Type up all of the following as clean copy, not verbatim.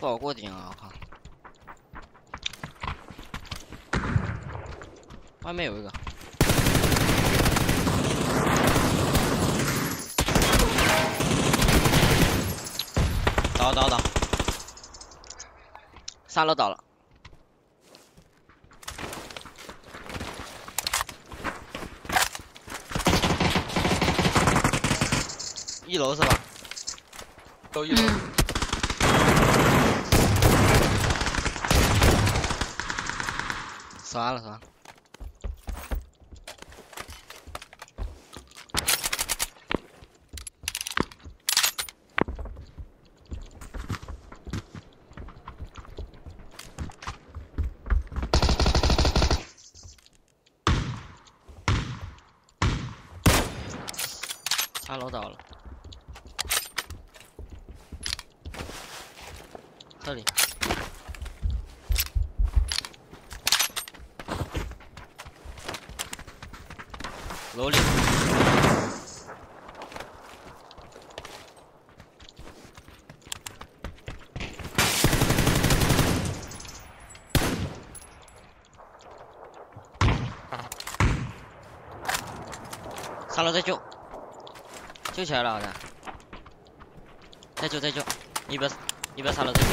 不好过顶啊！我靠，外面有一个。 倒，3楼倒了，一楼是吧？ 都一楼。 算了。 3楼倒了，这里。楼里。3楼在救。 救起来了，好像。再救，一边3楼再救。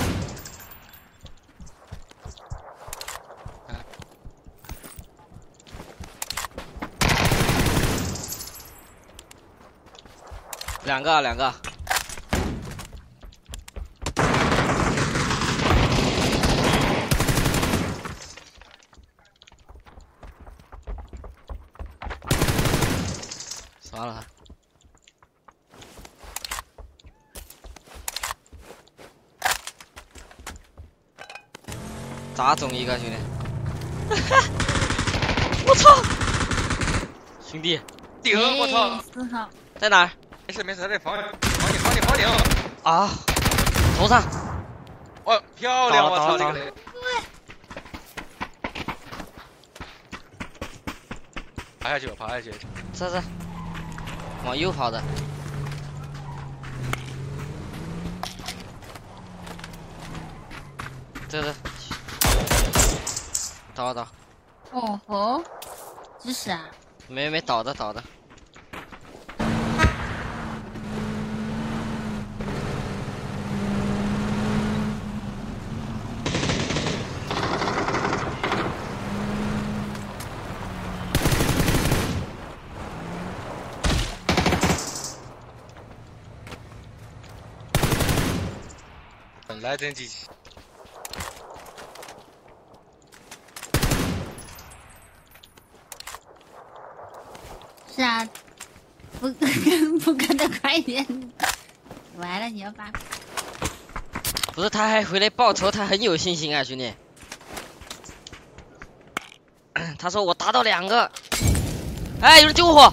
两个。算了。 咋中一个兄弟？我操！兄弟， 顶！我操 4号在哪儿？ 没事，在房顶。 啊！头上！ 哦，漂亮！我操，这个雷！爬下去。 这，往右跑的。这。 倒。 哦吼，这是啊？ 没倒的。 本来真机器。 是啊，不跟的快点，完了你要把。 不是，他还回来报仇，他很有信心啊，兄弟。他说我打到2个，哎，有人救我！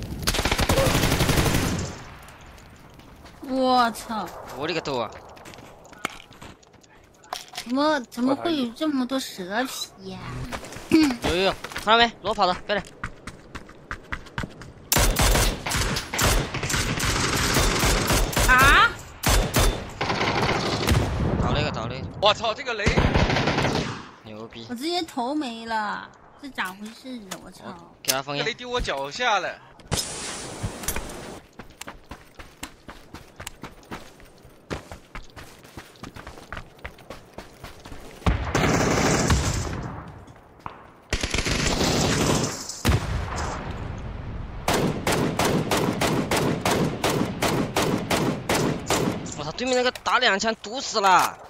我操！ 我勒个豆啊！ 怎么会有这么多蛇皮呀？ 有，看到没？裸跑的，别来。 啊！ 倒了一个！ 我操，这个雷！ 牛逼！ 我直接头没了，这咋回事？我操！ 给他封印。 这雷丢我脚下了。 我操，对面那个打2枪毒死了。